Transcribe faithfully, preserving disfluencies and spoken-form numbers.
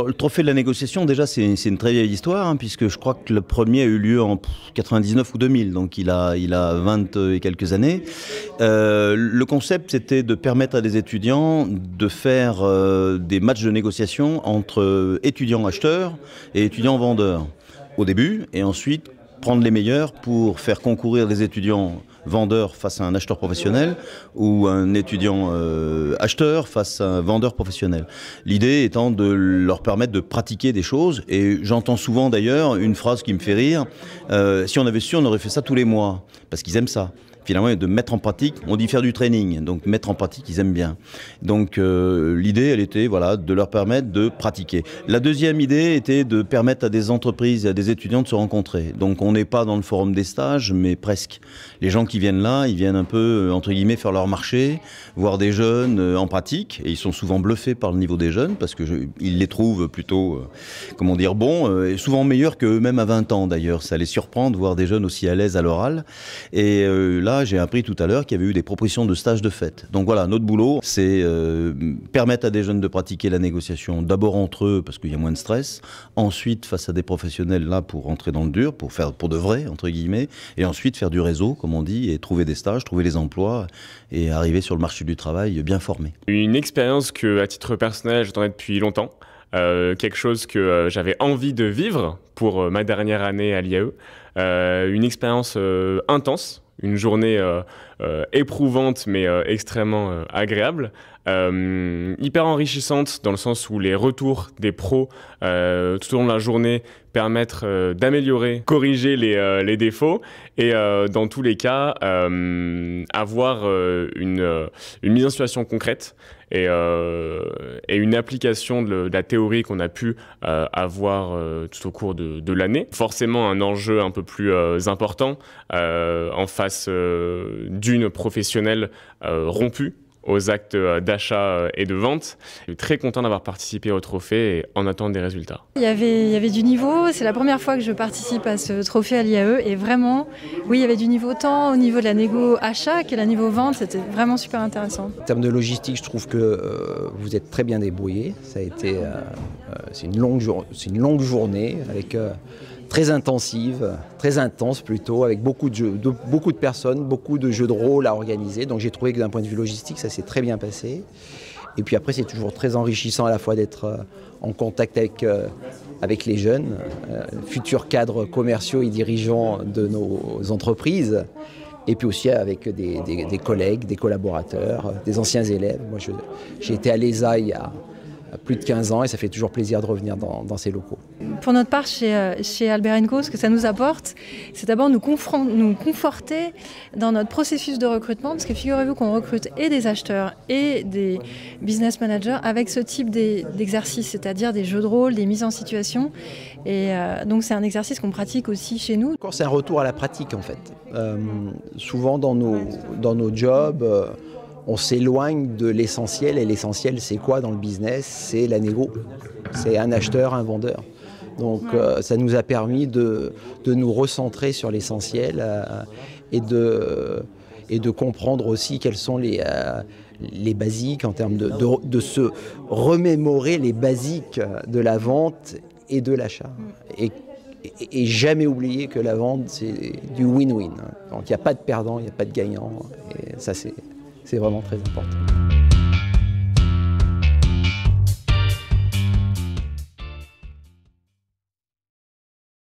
le trophée de la négociation, déjà, c'est une très vieille histoire, hein, puisque je crois que le premier a eu lieu en quatre-vingt-dix-neuf ou deux mille, donc il a, il a vingt et quelques années. Euh, le concept, c'était de permettre à des étudiants de faire euh, des matchs de négociation entre étudiants acheteurs et étudiants vendeurs au début, et ensuite prendre les meilleurs pour faire concourir les étudiants vendeur face à un acheteur professionnel ou un étudiant euh, acheteur face à un vendeur professionnel. L'idée étant de leur permettre de pratiquer des choses, et j'entends souvent d'ailleurs une phrase qui me fait rire, euh, si on avait su, on aurait fait ça tous les mois, parce qu'ils aiment ça. Finalement, de mettre en pratique, on dit faire du training, donc mettre en pratique, ils aiment bien. Donc euh, l'idée, elle était voilà, de leur permettre de pratiquer. La deuxième idée était de permettre à des entreprises et à des étudiants de se rencontrer. Donc on n'est pas dans le forum des stages, mais presque. Les gens qui viennent là, ils viennent un peu, entre guillemets, faire leur marché, voir des jeunes en pratique, et ils sont souvent bluffés par le niveau des jeunes, parce qu'ils les trouvent plutôt, euh, comment dire, bons, euh, et souvent meilleurs qu'eux-mêmes à vingt ans d'ailleurs. Ça les surprend de voir des jeunes aussi à l'aise à l'oral. Et euh, là, j'ai appris tout à l'heure qu'il y avait eu des propositions de stages de fête. Donc voilà, notre boulot, c'est euh, permettre à des jeunes de pratiquer la négociation, d'abord entre eux, parce qu'il y a moins de stress, ensuite face à des professionnels là pour rentrer dans le dur, pour faire pour de vrai, entre guillemets, et ensuite faire du réseau, comme on dit, et trouver des stages, trouver des emplois, et arriver sur le marché du travail bien formé. Une expérience que, à titre personnel, j'attendais depuis longtemps. Euh, quelque chose que euh, j'avais envie de vivre pour euh, ma dernière année à l'I A E. Euh, une expérience euh, intense, une journée euh, euh, éprouvante mais euh, extrêmement euh, agréable, euh, hyper enrichissante dans le sens où les retours des pros euh, tout au long de la journée permettent euh, d'améliorer, corriger les, euh, les défauts et euh, dans tous les cas euh, avoir euh, une, euh, une mise en situation concrète et, euh, et une application de, de la théorie qu'on a pu euh, avoir euh, tout au cours de, de l'année. Forcément un enjeu un peu plus euh, important euh, en face euh, d'une professionnelle euh, rompue aux actes d'achat et de vente. Je suis très content d'avoir participé au trophée et en attente des résultats. Il y avait, il y avait du niveau, c'est la première fois que je participe à ce trophée à l'I A E et vraiment, oui, il y avait du niveau tant au niveau de la négo achat qu'à la niveau vente, c'était vraiment super intéressant. En termes de logistique, je trouve que euh, vous êtes très bien débrouillés. Ça a été, euh, euh, c'est une longue, c'est une longue journée avec euh, très intensive, très intense plutôt, avec beaucoup de, jeux, de, beaucoup de personnes, beaucoup de jeux de rôle à organiser. Donc j'ai trouvé que d'un point de vue logistique, ça s'est très bien passé. Et puis après, c'est toujours très enrichissant à la fois d'être euh, en contact avec, euh, avec les jeunes, euh, futurs cadres commerciaux et dirigeants de nos entreprises, et puis aussi avec des, des, des collègues, des collaborateurs, des anciens élèves. Moi, j'ai été à l'E S A il y a plus de quinze ans et ça fait toujours plaisir de revenir dans, dans ces locaux. Pour notre part, chez, chez Albert and Co, ce que ça nous apporte, c'est d'abord nous, nous conforter dans notre processus de recrutement, parce que figurez-vous qu'on recrute et des acheteurs et des business managers avec ce type d'exercice, c'est-à-dire des jeux de rôle, des mises en situation. Et euh, donc c'est un exercice qu'on pratique aussi chez nous. C'est un retour à la pratique en fait. Euh, souvent dans nos, dans nos jobs, euh, on s'éloigne de l'essentiel, et l'essentiel c'est quoi dans le business? C'est la négo, c'est un acheteur, un vendeur. Donc euh, ça nous a permis de, de nous recentrer sur l'essentiel euh, et, de, et de comprendre aussi quels sont les, euh, les basiques en termes de, de, de se remémorer les basiques de la vente et de l'achat. Et, et, et jamais oublier que la vente c'est du win-win. Donc il n'y a pas de perdant, il n'y a pas de gagnant, et ça c'est... C'est vraiment très important.